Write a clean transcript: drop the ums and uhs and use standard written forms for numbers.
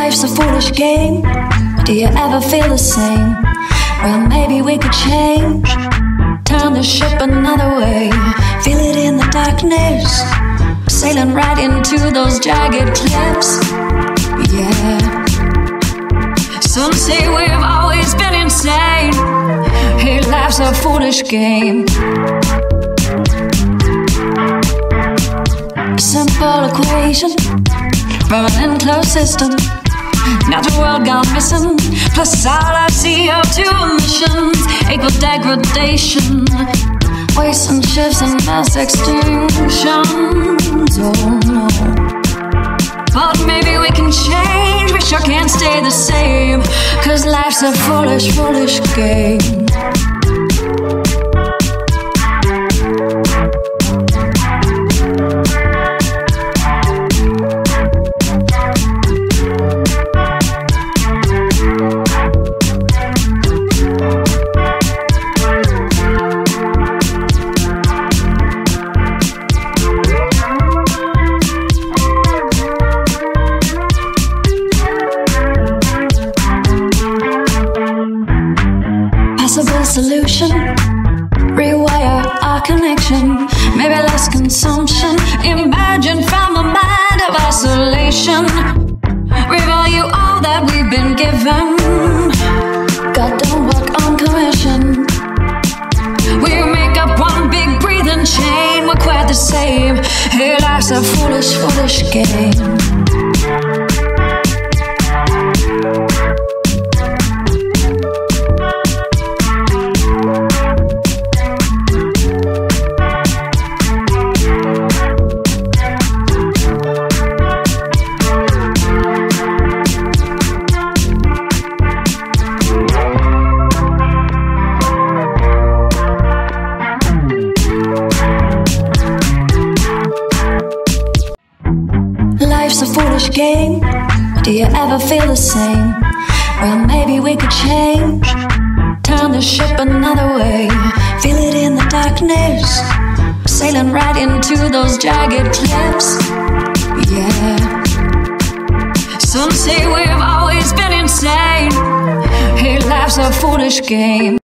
Life's a foolish game. Do you ever feel the same? Well, maybe we could change, turn the ship another way. Feel it in the darkness, sailing right into those jagged cliffs. Yeah. Some say we've always been insane. Hey, life's a foolish game. A simple equation from an enclosed system. Natural world gone missing, plus all our CO2 emissions equal degradation, waste and shifts and mass extinctions. Oh no. But maybe we can change, we sure can't stay the same, 'cause life's a foolish, foolish game. Possible solution, rewire our connection. Maybe less consumption, imagine from a mind of isolation. Revalue all that we've been given. God don't work on commission. We make up one big breathing chain, we're quite the same. Hey, life's a foolish, foolish game. Life's a foolish game. Do you ever feel the same? Well, maybe we could change, turn the ship another way. Feel it in the darkness, sailing right into those jagged cliffs. Yeah. Some say we've always been insane. Hey, life's a foolish game.